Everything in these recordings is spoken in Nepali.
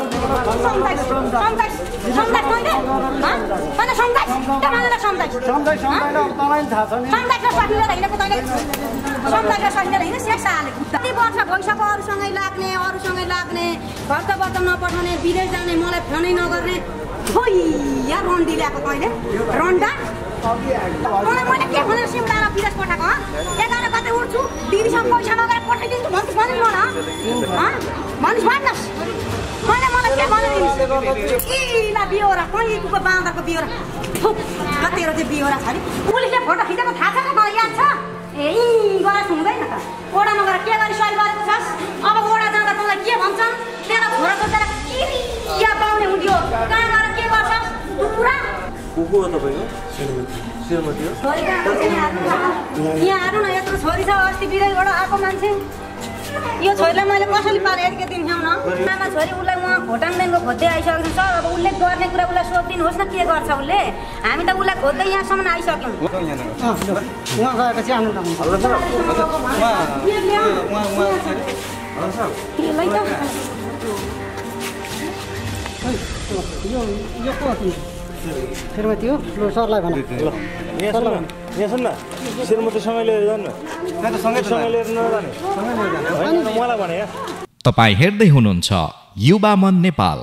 खर्च नपठाउने विदेश जाने मलाई फोनै नगर्ने रन्डी ल्याएको तैँले रन्डा मैले के भनेर सिमलामा विदेश पठाएको एघार गते उठ्छु दिदीसँग पैसा नगरेर पठाइदिन्छु भन्नुहोस् भन्नुहोस् मलाई के भनेर बिहोरा कहीँको बाँदरको बिहोरा तेरो चाहिँ बिहोरा छ अरे पुलिसले फोटो खिचेको थाहा छ त मलाई याद छ गएर हुँदैन त ओडा नगएर के गरी सही गरेको छस् अब ओडा जाँदा तँलाई के भन्छन् तेरो छोरा सोचेर किरिया पाउने हुन्थ्यो कहाँ गएर के गर्छस् पुरा को हो तपाईको श्रीमती हो यहाँ आउनु न यत्रो छोरी छ अस्ति बिरैबाट आएको मान्छे यो छोरीलाई मैले कसरी पालेँ यति दिन न आमा छोरी उसलाई म भोटाङदेखिको खोज्दै आइसकेको छु सर अब उसले गर्ने कुरा उसलाई सोधिदिनुहोस् न के गर्छ उसले हामी त उसलाई खोज्दै यहाँसम्म आइसक्यौँ श्रीमती हो ल सरलाई भन यहाँ सुन न श्रीमतीसँगै लिएर जानु न सँगै लिएर नजाने मलाई भने तपाईँ हेर्दै हुनुहुन्छ युवा मन नेपाल।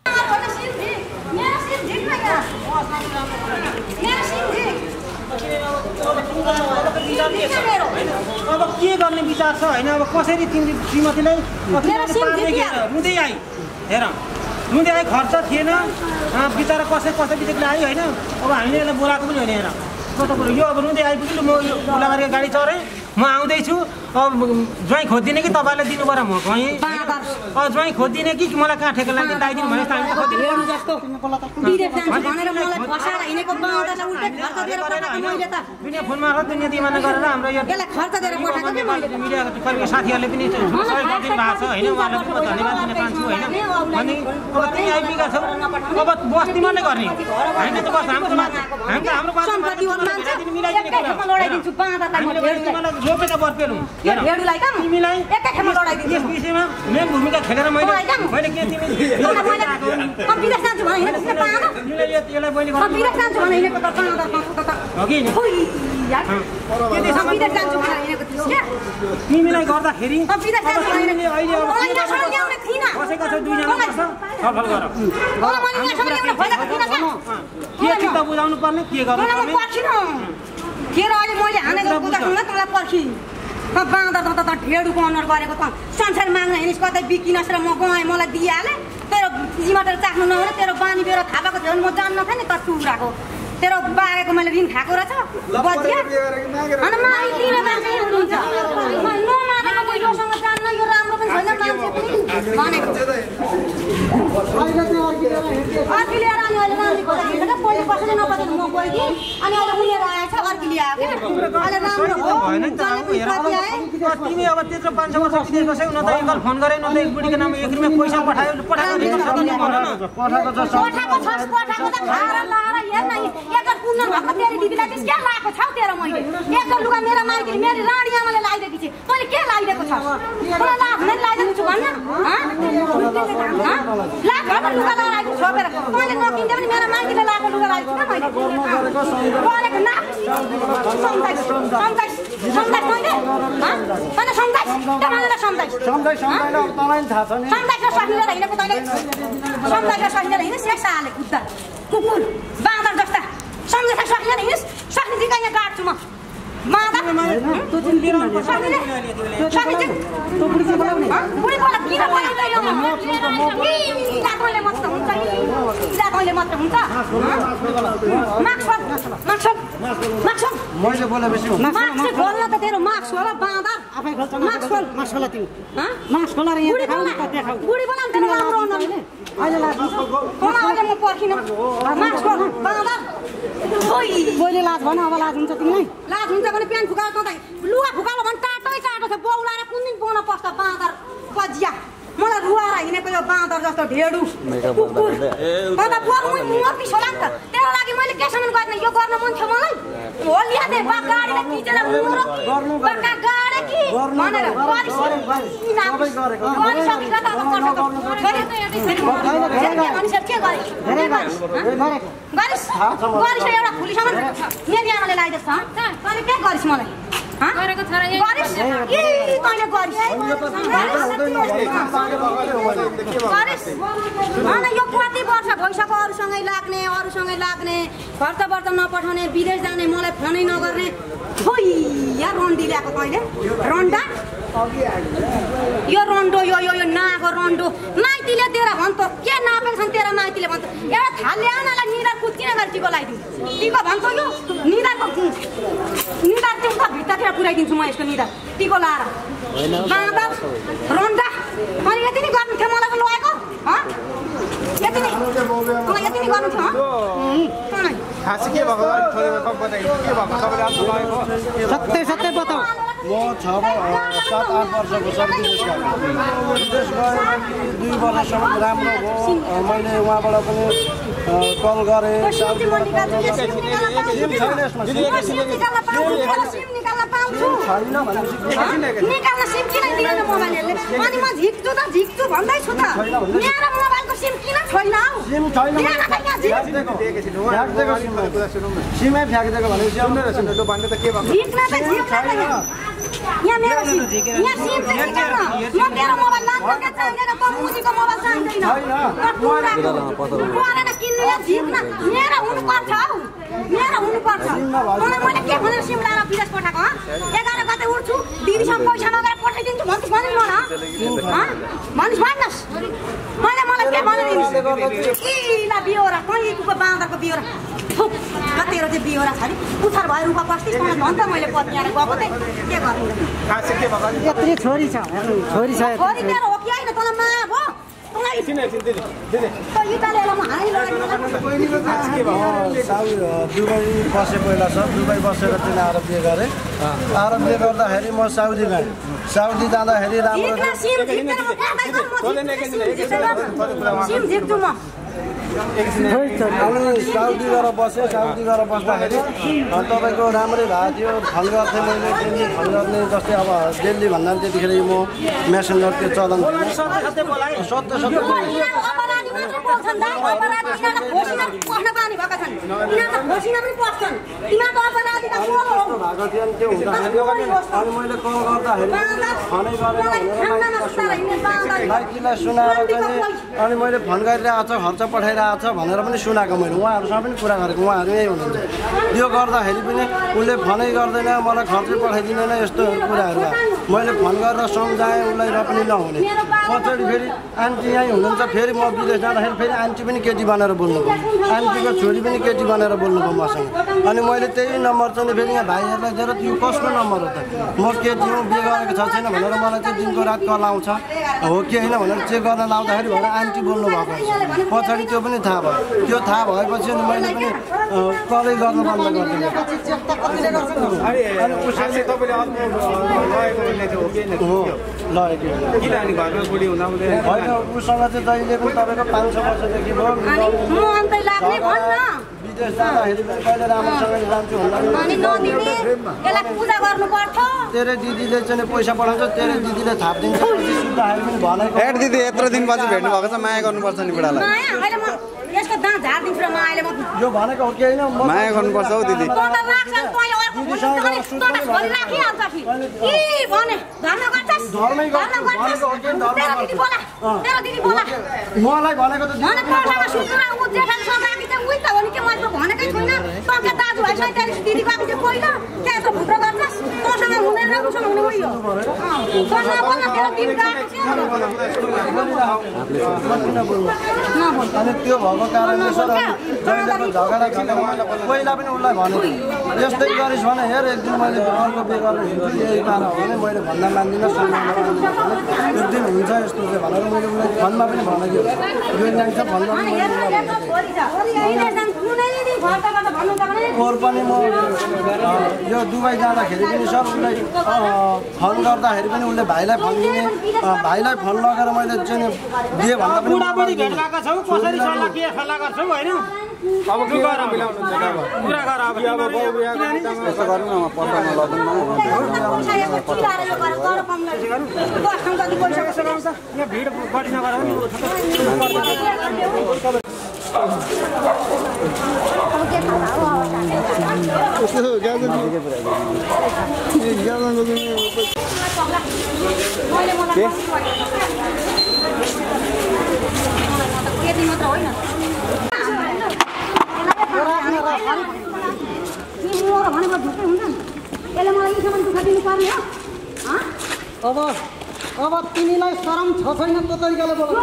अब के गर्ने विचार छ होइन अब कसरी तिमी श्रीमतीलाई रुँदै आइ हेर रुँदै आइ खर्च थिएन बिचरा कसै बिचरा आयो होइन अब हामीले यसलाई बोलाएको पनि होइन हेर कस्तो कुरो यो अब रुँदै आइपुग्यो म उसलाई गाडी चढेँ म आउँदैछु अब ज्वाइँ खोजिदिने कि तपाईँलाई दिनु पर्यो म कहीँ ज्वाइँ खोजिदिने कि मलाई कहाँ ठेका लागि लगाइदिनु भने दुनियाँ फोन मार्फत दुनियाँ दिमाना गरेर हाम्रो यो मिडियाको साथीहरूले पनि सहयोग गरिदिनु भएको छ होइन उहाँलाई पनि म धन्यवाद दिन चाहन्छु होइन अनि अब त्यही आइपुगेका छौँ अब बस्तीमा नै गर्ने होइन त बस हाम्रो रोपेर बर्पेलौँ तिमीलाई यस विषयमा मेन भूमिका खेलेर मैले के तिमीलाई गर्दाखेरि बसेका छ दुईजना छलफल गर के त बुझाउनु पर्ने के गर्नु के अहिले मैले हानेको बुझाउनु तँलाई पर्खी बाँदर त ढेडुको अनुहार गरेको त संसार माग्न हिँडिस् कतै बिकिनस् र म गएँ मलाई दिइहालेँ तेरो जिमाटर चाख्नु नहुने तेरो बानी बेरो थापाको थियो भने म जान्न थिएँ नि त टुक्राको तेरो बारेको मैले ऋण खाएको रहेछ बजिया अनि माइकिन मान्छे हुनुहुन्छ नमानेको म योसँग जान्न यो राम्रो पनि छैन मान्छे पनि भनेको अर्की लिएर अनि अहिले मान्छे खोजेको छ पहिले कसैले नपसेको म गइदिएँ अनि अहिले उनीहरू आएछ अर्की ल्याएको अहिले राम्रो हो तिमी अब त्यत्रो 500 वर्ष विदेश बस्यौ न त एकल फोन गरे न त एक बुढीको नाम 1 रुपैयाँ पैसा पठाएको त खाएर लाएर हेर्न एकल कुन्न भएको तेरी दिदीलाई चाहिँ के लाएको छ तेरो मैले एकल लुगा मेरो माइकी मेरो रानी आमाले लाइदिएको छ तैँले के लाइदिएको छ मलाई लाभ नै लाइदिएको छु भन्न लाख लुगा लगाएको छोपेर तैँले नकिन्दै पनि मेरो माइकीले लाएको लुगा लगाएको छु मैले गरेको नाक सम्झाइस तैँले तैँले सम्झाइस त्यहाँनिर सम्झाइस तँलाई थाहा छ नि सम्झाइस सकिँदैन हिँडेको तैँले सम्झाइस सकिँदैन हिँड्ने सेक्सा हाले कुद्दा कुकुर बाँदर जस्ता सम्झाइस सकिँदैन हिँड्स सक्ने जिगा यहाँ गाड्छु म मैले बोलेपछि बोल्न त तेरो मार्क्स होला बाँदर आफै खोल्छ मार्क्स होला तिमी मार्क्स खोलेर यहाँ देखाउ बुढी बोलाउँ तेरो राम्रो हुन अहिले लाज अहिले म पर्खिन मार्क्स खोल बाँदर पहिले लाज भन अब लाज हुन्छ तिमीलाई लाज हुन्छ भने प्यान फुकालो त लुगा फुकालो भने टाटै टाटो छ बौलाएर कुन दिन पाउन पर्छ बाँदर पजिया मलाई रुवाएर हिँडेको यो बाँदर जस्तो ढेडु कुकुर अन्त बोल्नु म पिस होला नि त तेरो लागि मैले के सामान गर्ने यो गर्न मन थियो मलाई होलिया दे बगाडीले किचेर मुरो बका गाडे कि भनेर गरिस गरिसकेको त गरे त यति मानिस के गरिस एउटा खुलीसँग मेरी आमाले लगाइदिएछ तैँले के गरिस मलाई गरेको छोरा गरिस के तैँले गरिस अनि यो कति वर्ष भइसक्यो अरूसँगै लाग्ने खर्च वर्च नपठाउने विदेश जाने मलाई फोनै नगर्ने खोइ या रन्डी ल्याएको तैँले रन्डा यो रन्डो यो नाको रन्डो माइतीले दिएर भन्छ के नापेको छन् तेरा माइतीले भन्छ एउटा थाले आनालाई निधार कुच्चिन गरी टिको लगाइदिन्छु टिको भन्छ यो निधार टिको भित्तातिर पुऱ्याइदिन्छु म यसको निधार टिको लाएर बाँदर रन्डा अनि यति नै गर्नु थियो मलाई लगाएको यति नै गर्नु थियो खास के भएको सत्य बताऊ म 7-8 वर्षको विदेश गएर 2 वर्षसम्म राम्रो भयो मैले उहाँबाट पनि कल गरेँ निकाल्न सिम किन दिएन मोबाइलहरूले अनि म झिक्छु भन्दैछु त मेरो मोबाइलको सिम किन छैन सिमै फ्याँकिदिएको भनेपछि यहाँ मेरो सिम यहाँ सिम चाहिँ निकाल्न म तेरो मोबाइल लान्छु के चाहिँदैन त मुजीको मोबाइल चाहिँदैन परेन किन्नु या झिक्न मेरो हुनुपर्छ हौ मेरो हुनुपर्छ मलाई मैले के भनेर सिम लाएर विदेश पठाएको 11 गते उड्छु दिदीसँग पैसा नगरेर पठाइदिन्छु भन्छु भनिस् भन्नुहोस् मैले के भनेर इला बिहोरा कहीँको बाँदरको बिहोरा तेरो चाहिँ बिहोरा छ नि पुछार भयो रुपा पस्थिस् मलाई भन्छ मैले पत्नी आएर गएको थिएँ के गर्नु यत्रो छोरी छ छोरी तेरो हो कि होइन तँलाई माया भयो दुबई बसे पहिला छ दुबई बसेर चाहिँ आएर बिहे गरेँ आएर बिहे गर्दाखेरि म साउदी गएँ साउदी जाँदाखेरि राम्रो अनि साउदी गएर बसेँ साउदी गएर बस्दाखेरि तपाईँको राम्रै भएको थियो फोन गर्थेँ मैले डेली फोन गर्ने जस्तै अब दिल्ली भन्दा पनि त्यतिखेर म मेसेन्जर त्यो चलन सत्य अनि मैले कल गर्दाखेरि फोनै गरेर माइतीलाई सुनाएर चाहिँ अनि मैले फोन गरिरहेको छ खर्च पठाइरहेको छ भनेर पनि सुनाएको मैले उहाँहरूसँग पनि कुरा गरेको उहाँहरू यही हुनुहुन्छ त्यो गर्दाखेरि पनि उसले फोनै गर्दैन मलाई खर्चै पठाइदिँदैन यस्तो कुराहरू मैले फोन गरेर सम्झाएँ उसलाई र पनि नहुने पछाडि फेरि आन्टी यहीँ हुनुहुन्छ फेरि म विदेश जाँदाखेरि फेरि आन्टी पनि केटी बनेर बोल्नुभयो आन्टीको छोरी पनि केटी बनेर बोल्नुभयो मसँग अनि मैले त्यही नम्बर चाहिँ फेरि यहाँ भाइहरूलाई दिएर त्यो कसको नम्बर हो त म केटी हो बिहे गरेको छ छैन भनेर मलाई चाहिँ दिनको रात कल आउँछ हो कि होइन भनेर चेक गर्न लाउँदाखेरि भनेर आन्टी बोल्नु भएको पछाडि त्यो पनि थाहा भयो त्यो थाहा भएपछि अनि मैले पनि कलै गर्न बन्द गरिदिएँ होइन उसँग चाहिँ जहिले पनि तपाईँको 5-6 वर्षदेखि भयो विदेश जाँदाखेरि पनि कहिले राम्रोसँग जान्छु तेरो दिदीले चाहिँ पैसा पठाउँछ तेरो दिदीले थापिदिन्छ सुत्दाखेरि पनि भनेको दिदी यत्रो दिनपछि भेट्नु भएको छ माया गर्नुपर्छ नि बुढालाई यसको दाँत झार्दिन्छु र मायाले यो भनेको हो कि होइन माया गर्नुपर्छ हौ दिदी मलाई भनेको त भनेकै छैन तँका दाजुभाइ सैँतालिस दिदी गएको थियो पहिला त्यहाँ यस्तो भुत्रो गर्छस् तँसँग हुँदैन उसँग हुने उयो अनि त्यो भएको कारणले झगडा पहिला पनि उसलाई भने यस्तै गरिस् भने हेर एक दिन मैले अर्को बिहे गरेर हिँड्छु यही कारण हो भने मैले भन्दा मान्दिनँ एक दिन हुन्छ यस्तो चाहिँ भनेर मैले उसलाई फोनमा पनि भनेको यो जान्छ फोनमा और पनि म यो दुबई जाँदाखेरि पनि सब उसलाई फोन गर्दाखेरि पनि उसले भाइलाई फोन दिने भाइलाई फोन लगाएर मैले चाहिँ दिएँ भन्दा पनि बुढाबुढी भेट गएका छौ कसरी सल्लाह के सल्लाह गर्छौ हैन अब के गरेर मिलाउनुहुन्छ त अब कुरा गर अब यसो गर्नु न पठाउन लग्नु न यहाँ भिड बढी नगर नि अब तिमीलाई शरम छ छैन त्यो तरिकाले बोल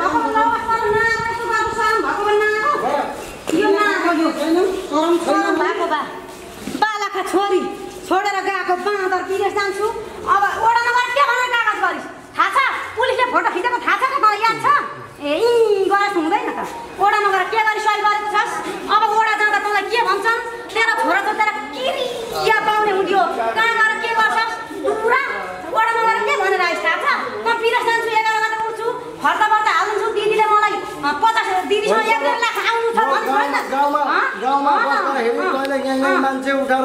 बालाका छोरी छोडेर गएको बाँदर विदेश जान्छु अब ओडा नगर के भनेर कागज गरिस् थाहा छ पुलिसले फोटो खिचेको थाहा छ त याद छ ए गरास हुँदैन त ओडा नगर के गरी सही गरेको छस् अब ओडा जाँदा तँलाई के भन्छन् तेरो छोरा जोतेर किरिया पाउने हुन्थ्यो कहाँ गएर के गर्छस् पुरा ओडा नगर के भनेर आइस् थाहा छ म विदेश जान्छु 11 गते उठ्छु खर्च पर्दा हाल्छु दिदीले मलाई 50 दिदीसँग 1 लाख आउनु छ भन्नु छैन गाउँमा बस्दा हेरि कहिले यहाँ मान्छे उठाएर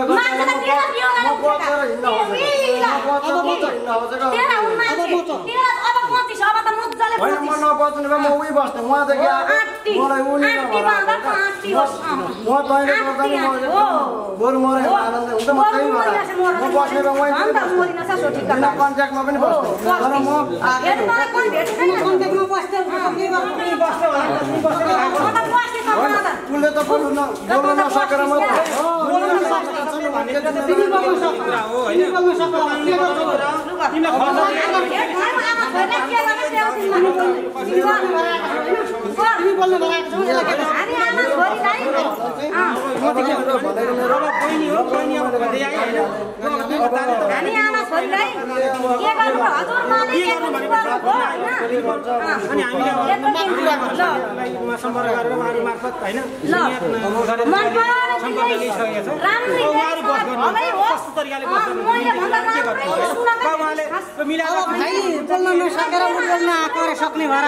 नबच्ने भए म उही बस्ने उहाँदेखि मलाई उनी म तैँले गर्दा नि बरु मरेर आनन्द हुन्छ म त्यही भएर म बस्ने भए उहीँ बिना कन्ट्याक्टमा पनि बस्ने तर म उसले त बोल्न नसकेर सक्ने भएर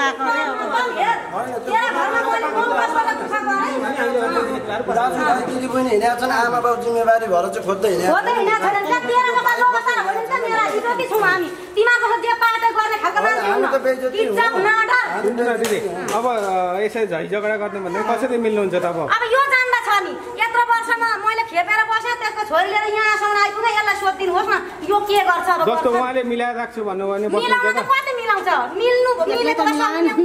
दिदी पनि हिँडेका छन् आमा बाउ जिम्मेवारी भएर चाहिँ खोज्दै दिदी अब यसरी झै झगडा गर्ने भन्दा कसरी मिल्नुहुन्छ त अब यो जान्दा छ नि यत्रो वर्षमा मैले खेपेर बसेँ त्यसको छोरी लिएर यहाँसम्म आइपुगे यसलाई सोधिदिनुहोस् न यो के गर्छ अब जस्तो उहाँले मिलाएर राख्छु भन्नु भने मिलाउन त कति मिलाउँछ मिल्नु मिलेको त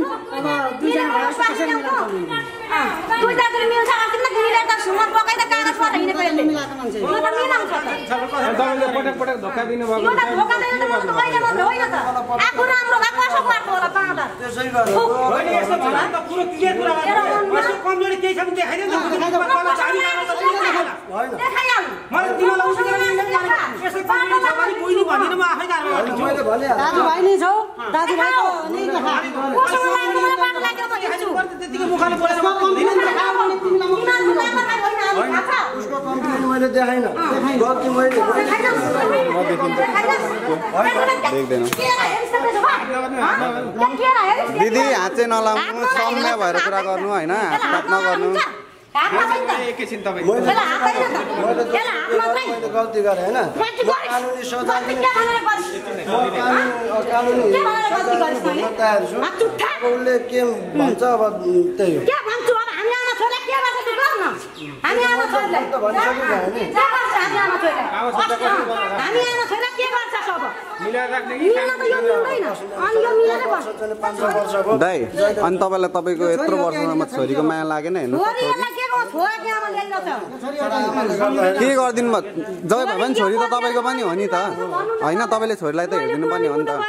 दुई दाजुले मिल्छ अस्ति न मिलेर त सुमन पकाइदा कागजबाट हिँडेको यसले यो त मिलाउँछ तपाईँले पटक पटक धोका दिनुभएको यो त धोका दिनु त मलाई त कहिले मात्र होइन त आफू राम्रो भए कसो गर्छ होला बाँदर त्यसै गरेर होइन यस्तो भन्दा त पुरो क्लियर कुरा गर्नु कमजोरी केही छ भने देखाइदिनु देखाइहाल मलाई तिमीलाई उसले यसो कमजोरी छ भने कोही भन्दिनँ म आफै गाह्रो मैले भने दाजुभाइ नै छौ दाजुभाइको नै देखा कसो लाग्यो मलाई बाटो लागेर म हिँड्छु त्यतिकै मुखले बोलेर उसको कम्प्लेन मैले देखाइन गल्ती मैले दिदी हात चाहिँ नलाउनु सम्य भएर कुरा गर्नु होइन हात नगर्नु एकैछिन तपाईँ मैले गल्ती गरेँ होइन कानुनी सजाय तयार छु उसले के भन्छ अब त्यही हो हामी आमा छोरीलाई के गर्छ सब मिलाएर राख्ने मिल्न त यो मिल्दैन अनि यो मिलेर बस्छ दाइ अनि तपाईँलाई तपाईँको यत्रो वर्षसम्म छोरीको माया लागेन हेर्नु छोरीलाई के गर्छ छोरा के आमा ल्याइरहेछ के गरिदिनु भयो जब भयो भने छोरी त तपाईँको पनि हो नि त होइन तपाईँले छोरीलाई त हेरिदिनु पर्ने हो नि त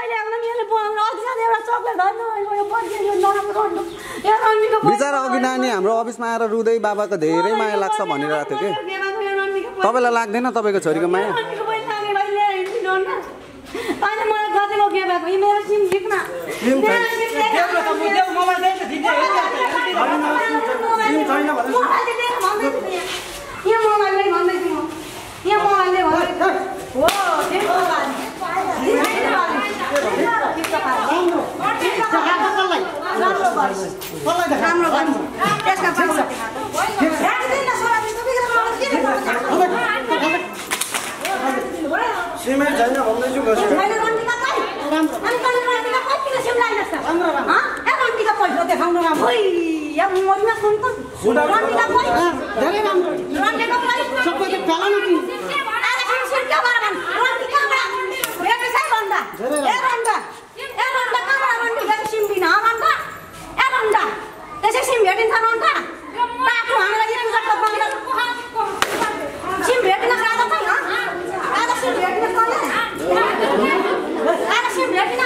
बिचरा अघि नानी हाम्रो अफिसमा आएर रुँदै बाबाको धेरै माया लाग्छ भनिरहेको थियो कि तपाईँलाई लाग्दैन तपाईँको छोरीको माया राम्रो गर्नु त्यसका पैसा सिमै छैन भन्दैछु घोषणा छैन रन्टीका कहि राम्रो अनि कहिले रन्टीका कति किलो सिम लाइनस् त राम्रो राम्रो ए रन्टीका पैसा देखाउनु राम्रो ओइ या मोरीमा सुन त रन्टीका कहि धेरै राम्रो रन्टीका कहि सबै त फेला न तिमी आले सिम के गरन रन्टीका ए कसै भन्दा ए रन्टा कहाँ रन्टीका सिम बिना रन्टा ए रन्टा त्यसै सिम भेटिन्छ रन्टा बाटो हामीलाई यति जस्तो बङ्गला सिम भेट्न सादा छैन आधा सिम भेट्न पर्ने आधा सिम भेट्न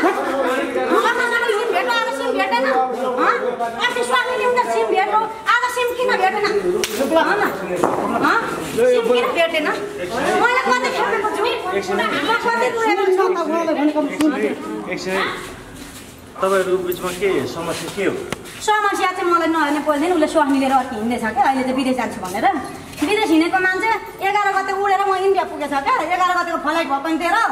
आधा सिम भेटेन अस्ति स्वामीले उनीहरू सिम भेट्नु आधा सिम किन भेटेन सिम किन भेटेन मैले कतै खेपेको छु कतै पुगेको छ त उहाँले भनेको तपाईँहरूको बिचमा के समस्या के हो समस्या चाहिँ मलाई नहेर्ने पर्दैन उसले स्वास्नी लिएर अर्को हिँड्दैछ क्या अहिले चाहिँ विदेश जान्छु भनेर विदेश हिँडेको मान्छे 11 गते उडेर म इन्डिया पुगेछ क्या 11 गतेको फ्लाइट भयो पनि तेरो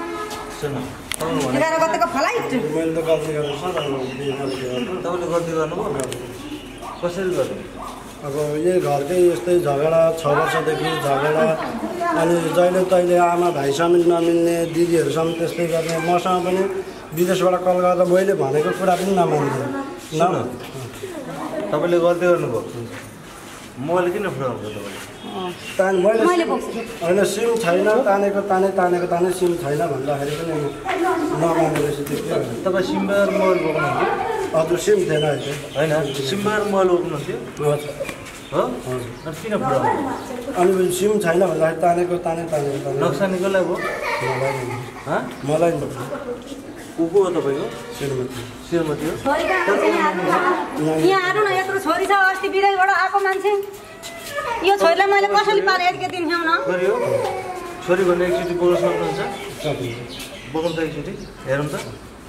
11 गतेको फ्लाइट मैले त गल्ती गरेँ तपाईँले गल्ती गर्नुभयो कसरी गर्नु अब यही घरकै यस्तै झगडा 6 वर्षदेखि झगडा अनि जहिले तहिले आमा भाइसँग नमिल्ने दिदीहरूसँग त्यस्तै गर्ने मसँग पनि विदेशबाट कल गर्दा मैले भनेको कुरा पनि नमान्दैन तपाईँले गल्ती गर्नुभयो मोबाइल किन फुटाउनु तपाईँले मैले होइन सिम छैन तानेको सिम छैन भन्दाखेरि पनि नमान्ने रहेछ त्यो के गर्नु तपाईँ सिमबार मोबाइल बोक्नुहुन्थ्यो हजुर सिम थिएन अहिले होइन सिमबार मोबाइल बोक्नुहुन्थ्यो हजुर हो अनि किन फुटाउनु अनि सिम छैन भन्दाखेरि तानेको नक्सानी कसलाई भयो मलाई को हो तपाईँको श्रीमती हो यहाँ आउनु न यत्रो छोरी छ अस्ति विदेशबाट आएको मान्छे यो छोरीलाई मैले कसरी पालेँ यतिकै दिन खाउन छोरी भन्ने एकचोटि बोल्न सक्नुहुन्छ बोक्नु त एकचोटि हेरौँ त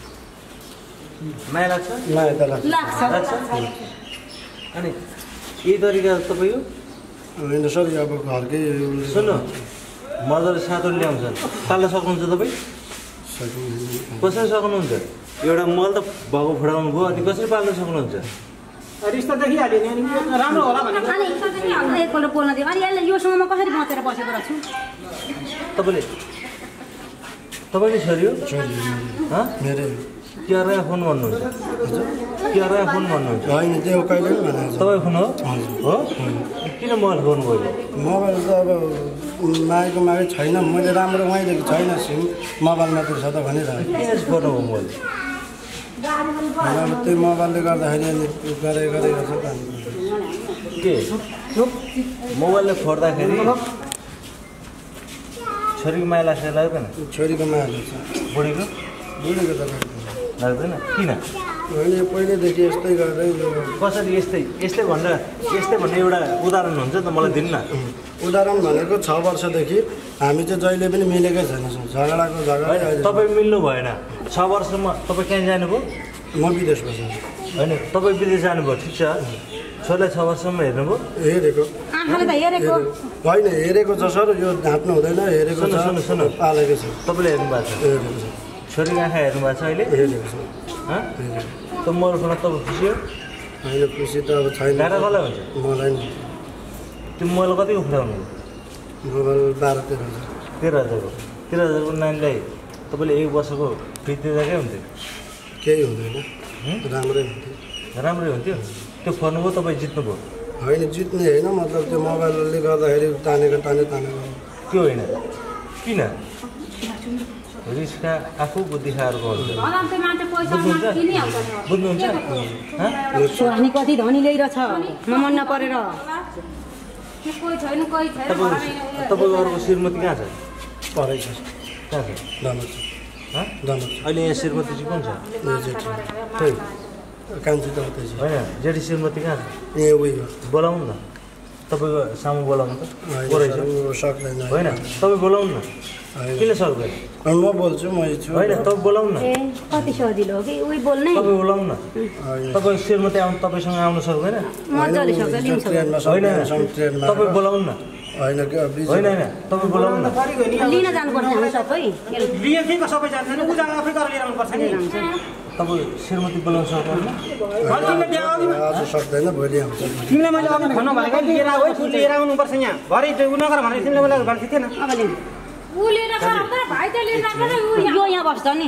माया लाग्छ लाग्छ अनि यही तरिका तपाईँ होइन सर अब घरकै सुन्नु मजाले सातोले ल्याउँछन् पाल्न सक्नुहुन्छ तपाईँ कसरी सक्नुहुन्छ एउटा मल त भएको फुटाउनु भयो अनि कसरी पाल्न सक्नुहुन्छ रिस्ता देखिहाल्यो नि अनि राम्रो होला भनेर अनि एकपल्ट बोल्न दियो अनि यसले योसँग म कसरी बचेर बसेको रहेछु तपाईँले छोरी हो मेरो क्यारा फोन भन्नुहुन्छ क्यारा फोन भन्नुहुन्छ होइन त्यो कहिले पनि भनेको तपाईँ फोन हो किन मोबाइल फोन भयो मोबाइल त अब मागेको छैन मैले राम्रो उहाँदेखि छैन सिम मोबाइल मात्रै छ त भनिरहेको किन फोन हो मोबाइल अब त्यही मोबाइलले गर्दाखेरि गरेको छ के मोबाइलले फोड्दाखेरि छोरीको माया लाग्छ लाग्दैन छोरीको माया लाग्छ बुढीको त लाग्दैन किन होइन पहिल्यैदेखि यस्तै गर्दै कसरी यस्तै भन्ने एउटा उदाहरण हुन्छ त मलाई दिनु न उदाहरण भनेको 6 वर्षदेखि हामी चाहिँ जहिले पनि मिलेकै छैन झगडा तपाईँ मिल्नु भएन 6 वर्षमा तपाईँ कहाँ जानुभयो म विदेश बस्छु होइन तपाईँ विदेश जानुभयो ठिक छ छोरीलाई 6 वर्षसम्म हेर्नुभयो हेरेको होइन हेरेको छ सर यो ढाँट्नु हुँदैन हेरेको छ सुन्नु पालेको छ तपाईँले हेर्नुभएको छ छोरीको आँखा हेर्नुभएको छ अहिले हेरेको छ त मोबाइल फोन तपाईँ खुसी हो होइन खुसी त अब छैन घाटा कसलाई हुन्छ मलाई नि त्यो मोबाइल कतिको फुटाउनु मोबाइल 13,000 13,000को नानीलाई तपाईँले 1 वर्षको फी दिँदा के हुन्थ्यो केही हुँदैन राम्रै हुन्थ्यो त्यो फर्नुभयो तपाईँ जित्नुभयो होइन जित्ने होइन मतलब त्यो मोबाइलले गर्दाखेरि तानेको त्यो होइन किन रिस्का आफू बुद्धि खाएको हुन्छ बुझ्नुहुन्छ स्वास्नी कति धनी ल्याइरहेछ म मन नपरेर तपाईँको अरूको श्रीमती कहाँ छ पढाइ छ कहाँ छ अहिले यहाँ श्रीमती चाहिँ कुन छ कान्छी त उतै छ होइन जेठी श्रीमती कहाँ छ ए उयो बोलाउनु न तपाईँको सामु बोलाउनु त सक्दैन होइन तपाईँ बोलाउनु न किन सक्दैन म बोल्छु म छु होइन तपाईँ बोलाउनु न कति सजिलो हो कि उही बोल्ने तपाईँ बोलाउनु न तपाईँ श्रीमती तपाईँसँग आउनु सक्दैन मजाले सक्छ लिन्छ होइन तपाईँ बोलाउनु न होइन तपाईँ बोलाउनु न लिन जानुपर्छ हामी सबै लिए के सबै जान्छ नि उजा आफै गरेर लिएर आउनुपर्छ नि तपाईँ श्रीमती बोलाउनु सक्दैन आज सक्दैन भोलि आउँछ तिमीलाई मैले अघि भन्नु भनेको लिएर आऊ लिएर आउनुपर्छ यहाँ भरे नगर भनेर तिमीले मलाई भनेको थिएन अब लिनु यो यहाँ बस्छ नि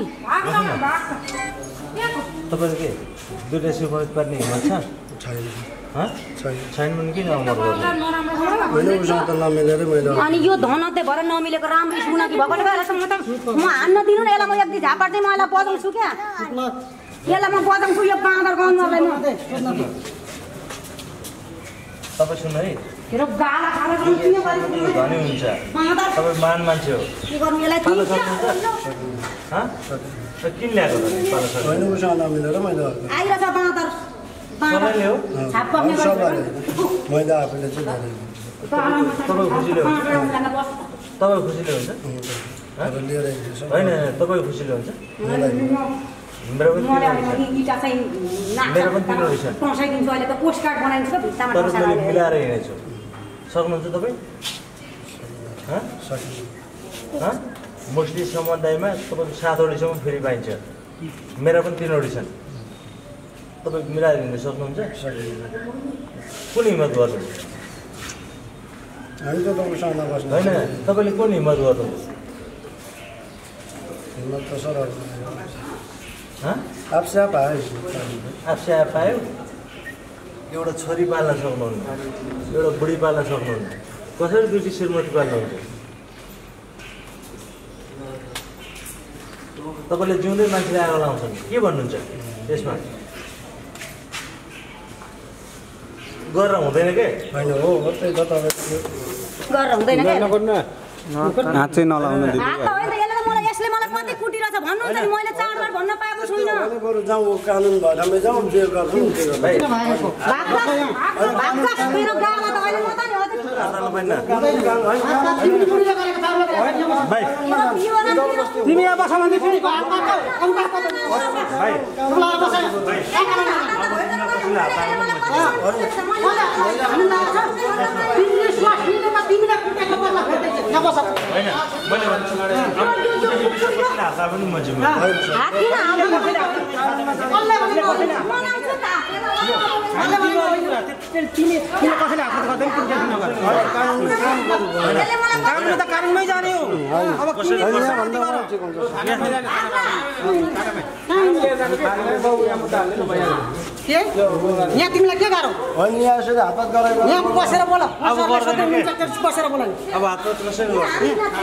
तपाईँले के दुईटा सिफारिस पार्ने हिम्मत छ छैन भने किन अमर गर्नु अनि यो धनते भएर नमिलेको राम्रो सुना कि भएकोले गर्दा म हान्न दिनु न यसलाई म एक झापाट चाहिँ म यसलाई बजाउँछु क्या यसलाई म बजाउँछु यो बाँदर गाउनुलाई म तपाईँ सुन्नु है मेरो गाला खाएर धनी हुन्छ तपाईँ मान मान्छे हो के गर्नु यसलाई किन ल्याएको आइरहेछ बाँदर कसैले हो छाप पक्ने मैले आफैले चाहिँ तपाईँ खुसीले हुन्छ तपाईँ खुसीले हुन्छ होइन तपाईँ खुसीले हुन्छ मेरो पनि पोस्ट कार्ड बनाइन्छ तर मैले मिलाएर हिँडेछु सक्नुहुन्छ तपाईँ मुस्लिम समुदायमा तपाईँको 7 वटीसम्म फ्री पाइन्छ मेरा पनि 3 वटी छन् तपाईँ मिलाएर हिँड्नु सक्नुहुन्छ कुन हिम्मत गर्नु होइन तपाईँले कुन हिम्मत गर्नु आप्स्या पायो एउटा छोरी पाल्न सक्नुहुन्न एउटा बुढी पाल्न सक्नुहुन्न कसरी दुईटी श्रीमती पाल्नुहुन्छ तपाईँले जिउँदै मान्छेले आगो लाउँछन् के भन्नुहुन्छ त्यसमा गरेर हुँदैन के होइन हो त्यही त तपाईँको गरेर हुँदैन के हात चाहिँ नलाउनु दिदी हात त होइन यसले त मलाई यसले मलाई कति कुटिरहेछ भन्नुहुन्छ नि मैले चाडबाड भन्न पाएको छुइनँ बरु जाउँ कानुन भएरमै जाउँ जे गर्छौँ त्यो गर्छौँ मेरो गाउँमा त अहिले म त भाइ तिमी यहाँ बस भने फेरि कानुनमै जाने हो अब यहाँ तिमीलाई के गाह्रो होइन यहाँ यसरी हात गराएको यहाँ बसेर बोल बसेर बोल अब हात कसरी गर्छ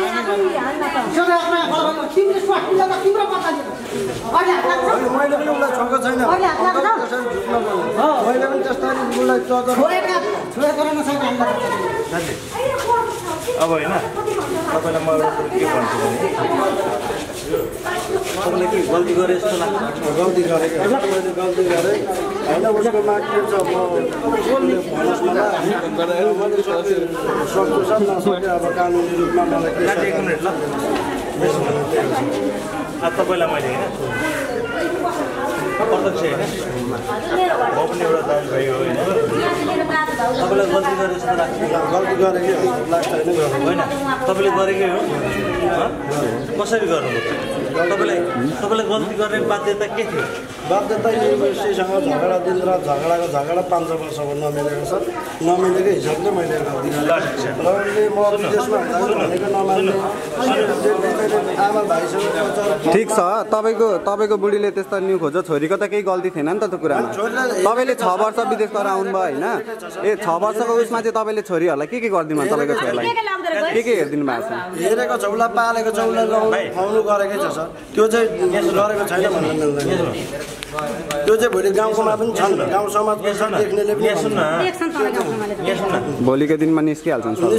तिम्रो पत्ता मैले पनि उसलाई छोएको छैन मैले पनि त्यस्तै उसलाई छोडेको नसक्ने अब होइन तपाईँलाई म एउटा के भन्छु भने तपाईँले के गल्ती गरे जस्तो लाग्छ गल्ती गरेको मैले गल्ती गरेँ होइन उसको माग्ने छ मैले सक्छु सब नसके अब कानुनी रूपमा मलाई के 1 मिनट ल तपाईँलाई मैले होइन प्रत्यक्ष होइन म पनि एउटा दाजुभाइ हो होइन तपाईँलाई गल्ती गरे जस्तो लाग्छ गल्ती गरेकै लाग्छ होइन तपाईँले गरेकै हो कसरी गर्नुभयो तपाईँलाई गल्ती गर्ने बाध्यता के थियो बाध्यता युनिभर्सिटीसँग झगडा दिनरात झगडा 5 वर्षको नमिलेको छ नमिलेकै हिसाबले मैले गल्ती गरेँ र उसले म विदेशमा भनेको नमान्ने आमा भाइसँग ठिक छ तपाईँको बुढीले त्यस्तो न्यु खोज्छ छोरीको त केही गल्ती थिएन नि त त्यो कुरामा तपाईँले 6 वर्ष विदेश गरेर आउनुभयो होइन 6 वर्षको उसमा चाहिँ तपाईँले छोरीहरूलाई के गरिदिनु भयो तपाईँको छोरीलाई के हेरिदिनु भएको छ हेरेको छ उसलाई पालेको छ उसलाई खुवाउनु गरेकै छ सर त्यो चाहिँ गरेको छैन भन्नु मिल्दैन त्यो चाहिँ भोलि गाउँकोमा पनि छन् गाउँ समाजमा छन् देख्नेले पनि भोलिको दिनमा निस्किहाल्छन् एक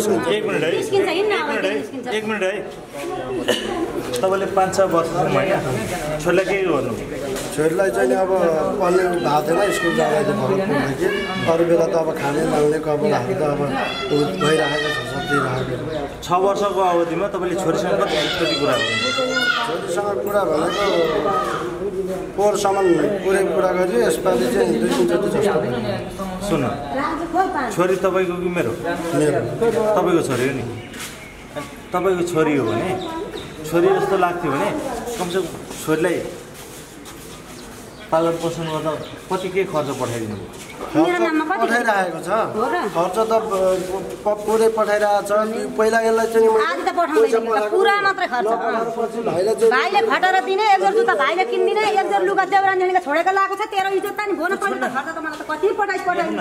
मिनट है तपाईँले 5-6 वर्षसम्म होइन छोरीलाई के गर्नु छोरीलाई चाहिँ अब पढ्ने भएको थिएन स्कुल जाँदाखेरि भर्खर कि अरू बेला त अब खाने लाउने कपडाहरू त अब भइरहेको छ सब दिइरहेको 6 वर्षको अवधिमा तपाईँले छोरीसँग कति कुरा गर्नु छोरीसँग कुरा भनेको पोहोरसम्म कुरा गरियो यसपालि चाहिँ 2-3 चोटि जस्तो सुन छोरी तपाईँको कि मेरो तपाईँको छोरी हो नि तपाईँको छोरी हो भने छोरी जस्तो लाग्थ्यो भने कमसेकम छोरीलाई पालन पोषण गर्दा कति के खर्च पठाइदिनु पठाइरहेको छ खर्च त पुरै पठाइरहेको छ पहिला यसलाई चाहिँ पुरा मात्रै खर्च भाइले खटेर दिने एक जोर जुत्ता भाइले किन्दिने एक जोर लुगा देवरानीले छोडेको लागेको छ तेरो इज्जत त नि भोन पर्यो त खर्च त मलाई त कति पठाइदिनु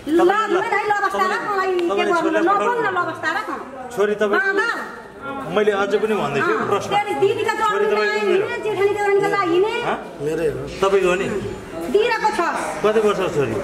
छोरी तपाईँ मैले अझै पनि भन्दैछु प्रश्न तपाईँको हो नि कति वर्ष छोरी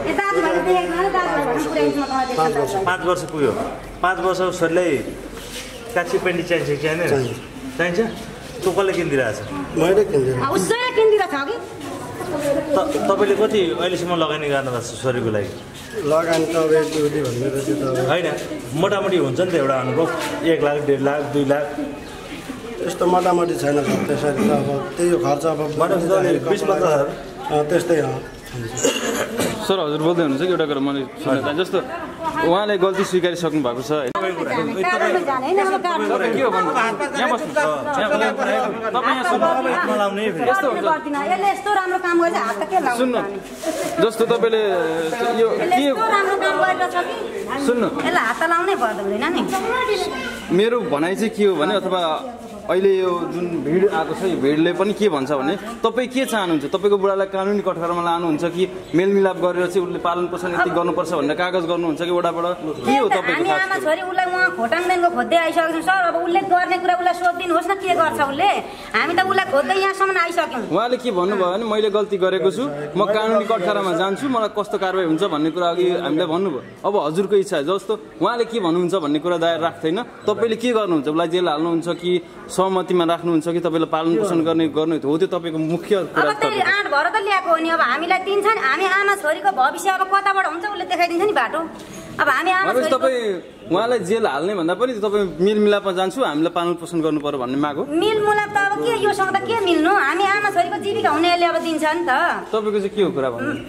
5 वर्ष पुग्यो 5 वर्ष छोरीलाई काछी पेन्टी चाहिन्छ कि चाहिन्छ तँ कसले किनिदिरहेछ मैले किनिदिरहेको तपाईँले कति अहिलेसम्म लगानी गर्न भएको छ छोरीको लागि लगानी त होइन मोटामोटी हुन्छ नि त एउटा अनुभव 1 लाख 1.5 लाख 2 लाख यस्तो मोटामोटी छैन त्यसरी त अब त्यही खर्च अब 20-25 त्यस्तै हो सर हजुर बोल्दै हुनुहुन्छ कि एउटा कुरा मैले सुन्न चाहन्छु जस्तो उहाँले गल्ती स्वीकारिसक्नु भएको छ सुन्नु जस्तो तपाईँले यो सुन्नु मेरो भनाइ चाहिँ के हो भने अथवा अहिले यो जुन भिड आएको छ यो भिडले पनि के भन्छ भने तपाईँ के चाहनुहुन्छ तपाईँको बुढालाई कानुनी कठघरामा लानुहुन्छ कि मेलमिलाप गरेर चाहिँ उसले पालन पोषण यति गर्नुपर्छ भनेर कागज गर्नुहुन्छ कि वडाबाट के हो तपाईँको आमा छोरी उसलाई उहाँ खोटाङदेखिको खोज्दै आइसकेको छौँ सर अब उसले गर्ने कुरा उसलाई सोधिदिनुहोस् न के गर्छ उसले हामी त उसलाई खोज्दै यहाँसम्म आइसक्यौँ उहाँले के भन्नुभयो भने मैले गल्ती गरेको छु म कानुनी कठघरामा जान्छु मलाई कस्तो कारवाही हुन्छ भन्ने कुरा अघि हामीलाई भन्नुभयो अब हजुरको इच्छा जस्तो उहाँले के भन्नुहुन्छ भन्ने कुरा दायर राख्दैन तपाईँले के गर्नुहुन्छ उसलाई जेल हाल्नुहुन्छ कि सहमतिमा राख्नुहुन्छ कि तपाईँलाई पालन पोषण गर्ने हो त्यो तपाईँको मुख्य कुरा आँट भएर त ल्याएको हो नि अब हामीलाई दिन्छ नि हामी आमा छोरीको भविष्य अब कताबाट हुन्छ उसले देखाइदिन्छ नि बाटो अब हामी आमा छोरी तपाईँ उहाँलाई जेल हाल्ने भन्दा पनि तपाईँ मिलमिलापमा जान्छु हामीलाई पालन पोषण गर्नु पर्यो भन्ने माग हो मिलमिलाप त अब के योसँग त के मिल्नु हामी आमा छोरीको जीविका हुनेले अब दिन्छ नि त तपाईँको चाहिँ के हो कुरा भन्नु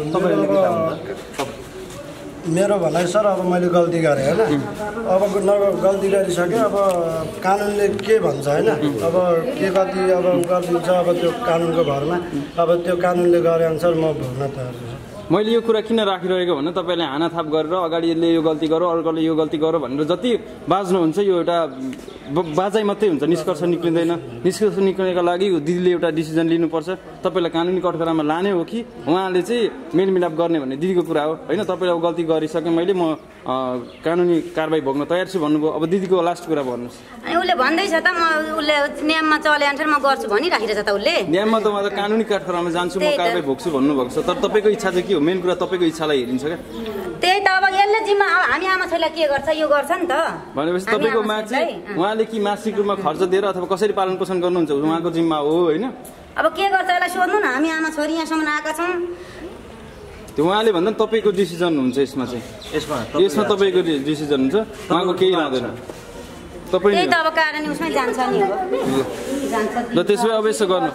मेरो भनाइ सर अब मैले गल्ती गरेँ होइन अब गल्ती गरिसकेँ अब कानुनले के भन्छ होइन अब के कति अब गरिदिन्छ अब त्यो कानुनको भरमा अब त्यो कानुनले गरे अनुसार म भोग्न तयार छु मैले यो कुरा किन राखिरहेको भने तपाईँले हानाथाप गरेर अगाडि यसले यो गल्ती गर अर्कोले यो गल्ती गर भनेर जति बाज्नुहुन्छ यो एउटा बाजाइ मात्रै हुन्छ निष्कर्ष निक्लिँदैन निष्कर्ष निक्लिनको लागि दिदीले एउटा डिसिजन लिनुपर्छ तपाईँलाई कानुनी कठघरामा लाने हो कि उहाँले चाहिँ मेलमिलाप गर्ने भन्ने दिदीको कुरा हो होइन तपाईँले अब गल्ती गरिसकेँ मैले म कानुनी कारबाही भोग्न तयार छु भन्नुभयो अब दिदीको लास्ट कुरा भन्नुहोस् उसले भन्दैछ त म उसले नियममा चले अनुसार म गर्छु भनिराखिरहेछ त उसले नियममा त म त कानुनी कठघरामा जान्छु म कारबाही भोग्छु भन्नुभएको छ तर तपाईँको इच्छा चाहिँ के हो मेन कुरा तपाईँको इच्छालाई हेरिन्छ क्या त्यही त अब यसले जिम्मा हामी आमा छोरीलाई के गर्छ यो गर्छ नि त भनेपछि तपाईँको माग चाहिँ उहाँले कि मासिक रूपमा खर्च दिएर अथवा कसरी पालन पोषण गर्नुहुन्छ उहाँको जिम्मा हो होइन अब के गर्छ यसलाई सोध्नु न हामी आमा छोरी यहाँसम्म आएका छौँ त्यो उहाँले भन्दा तपाईको डिसिजन हुन्छ यसमा चाहिँ यसमा तपाईँको डिसिजन हुन्छ उहाँको केही रहँदैन तपाईँ त्यही त अब कारण उसमै जान्छ नि ल त्यसो भए अब यसो गर्नु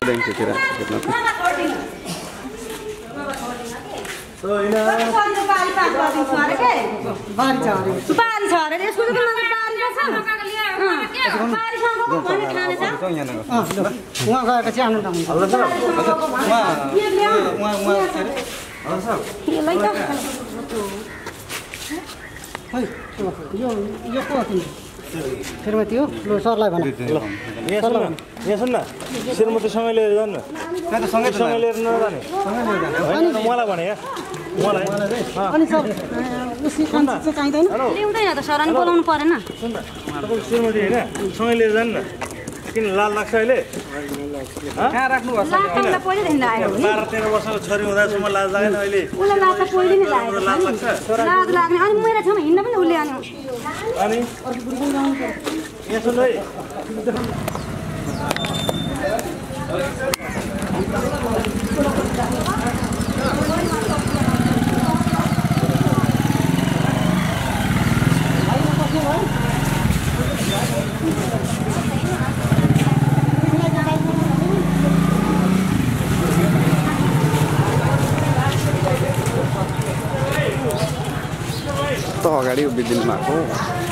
श्रीमती हो ल सरलाई भने यहाँ सुन न श्रीमतीसँगै लिएर जानु न सँगै लिएर नजाने मलाई भने मलाई अनि सर चाहिँदैन ल्याउँदैन त सर अनि बोलाउनु परेन सुन न तपाईँको श्रीमती होइन सँगै लिएर जानु न किन लाल लाग्छ अहिले कहाँ राख्नु भएको छ 12-13 वर्षको छोरी हुँदासम्म लाज लागेन अहिले उसलाई लाज त पहिले नै लाग्छ लाज लाग्ने अनि मेरो छेउमा हिँड्न पनि उसले अनि यहाँ सुन है त अगाडि उभिदिनु भएको